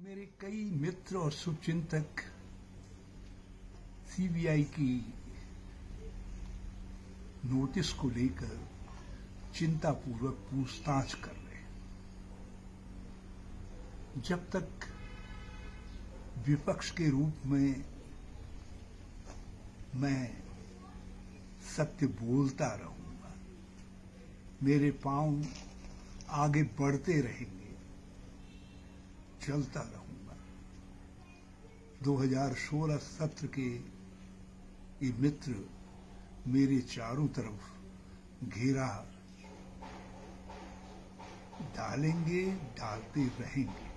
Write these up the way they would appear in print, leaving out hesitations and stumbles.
मेरे कई मित्र और शुभचिंतक सीबीआई की नोटिस को लेकर चिंतापूर्वक पूछताछ कर रहे हैं। जब तक विपक्ष के रूप में मैं सत्य बोलता रहूंगा, मेरे पांव आगे बढ़ते रहेंगे, चलता रहूंगा। 2016 सत्र के ये मित्र मेरे चारों तरफ घेरा डालेंगे, डालते रहेंगे।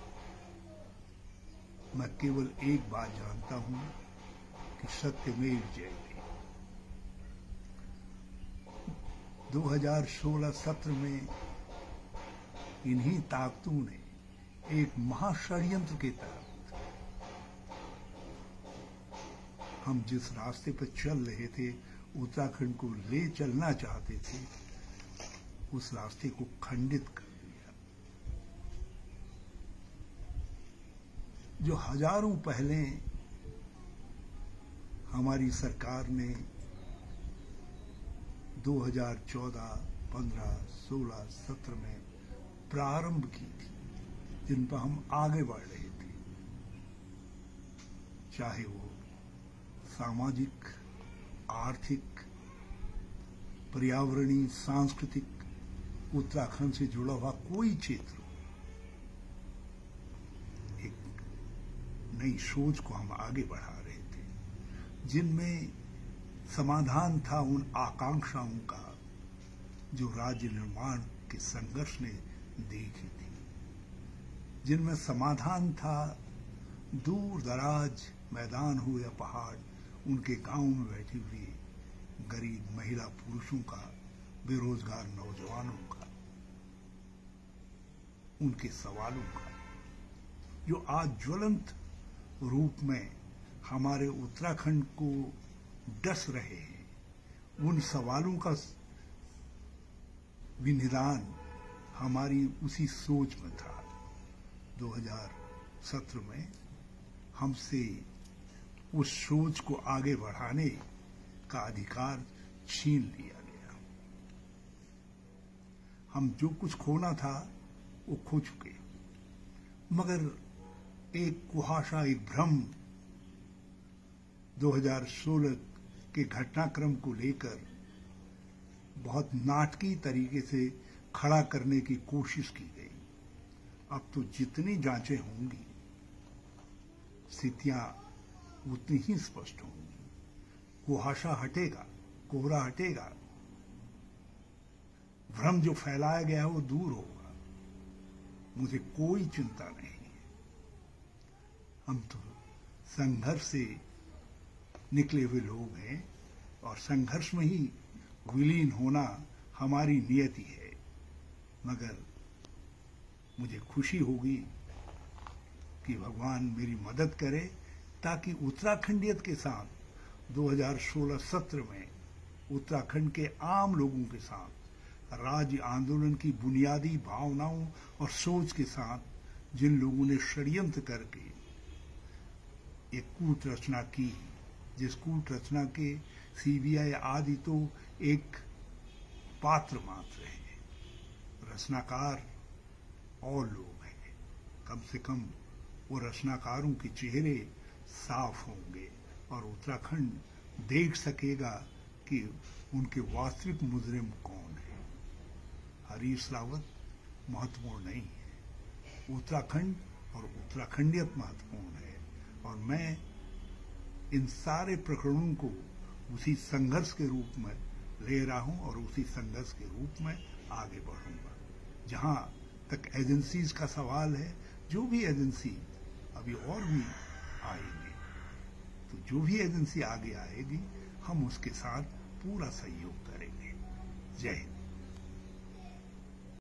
मैं केवल एक बात जानता हूं कि सत्यमेव जयते। 2016 सत्र में इन्हीं ताकतों ने एक महाषड्यंत्र के तहत हम जिस रास्ते पर चल रहे थे, उत्तराखंड को ले चलना चाहते थे, उस रास्ते को खंडित कर दिया। जो हजारों पहले हमारी सरकार ने 2014, 15, 16, 17 में प्रारंभ की थी, जिन पर हम आगे बढ़ रहे थे, चाहे वो सामाजिक, आर्थिक, पर्यावरणीय, सांस्कृतिक, उत्तराखंड से जुड़ा हुआ कोई क्षेत्र हो, एक नई सोच को हम आगे बढ़ा रहे थे, जिनमें समाधान था उन आकांक्षाओं का जो राज्य निर्माण के संघर्ष ने देखी थी, जिनमें समाधान था दूर दराज मैदान हो या पहाड़, उनके गांव में बैठी हुई गरीब महिला पुरुषों का, बेरोजगार नौजवानों का, उनके सवालों का, जो आज ज्वलंत रूप में हमारे उत्तराखंड को डस रहे हैं। उन सवालों का विनिदान हमारी उसी सोच में था। 2017 में हमसे उस सोच को आगे बढ़ाने का अधिकार छीन लिया गया। हम जो कुछ खोना था वो खो चुके, मगर एक कुहासा, एक भ्रम 2016 के घटनाक्रम को लेकर बहुत नाटकीय तरीके से खड़ा करने की कोशिश की गई। अब तो जितनी जांचें होंगी, स्थितियां उतनी ही स्पष्ट होंगी। कुहासा हटेगा, कोहरा हटेगा, भ्रम जो फैलाया गया है वो दूर होगा। मुझे कोई चिंता नहीं है। हम तो संघर्ष से निकले हुए लोग हैं और संघर्ष में ही विलीन होना हमारी नियति है। मगर मुझे खुशी होगी कि भगवान मेरी मदद करे, ताकि उत्तराखंडियत के साथ 2016 सत्र में उत्तराखंड के आम लोगों के साथ राज्य आंदोलन की बुनियादी भावनाओं और सोच के साथ जिन लोगों ने षड्यंत्र करके एक कूट रचना की, जिस कूट रचना के सीबीआई आदि तो एक पात्र मात्र है, रचनाकार और लोग हैं। कम से कम वो रचनाकारों के चेहरे साफ होंगे और उत्तराखंड देख सकेगा कि उनके वास्तविक मुजरिम कौन है। हरीश रावत महत्वपूर्ण नहीं है, उत्तराखंड और उत्तराखंडियत महत्वपूर्ण है। और मैं इन सारे प्रकरणों को उसी संघर्ष के रूप में ले रहा हूं और उसी संघर्ष के रूप में आगे बढ़ूंगा। जहां तक एजेंसीज का सवाल है, जो भी एजेंसी अभी और भी आएंगे, तो जो भी एजेंसी आगे आएगी, हम उसके साथ पूरा सहयोग करेंगे। जय हिंद।